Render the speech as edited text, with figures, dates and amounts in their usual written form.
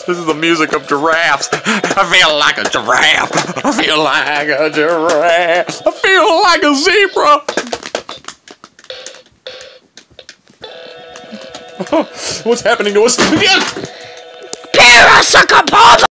This is the music of giraffes. I feel like a giraffe. I feel like a giraffe. I feel like a zebra. What's happening to us? Pearasukapova!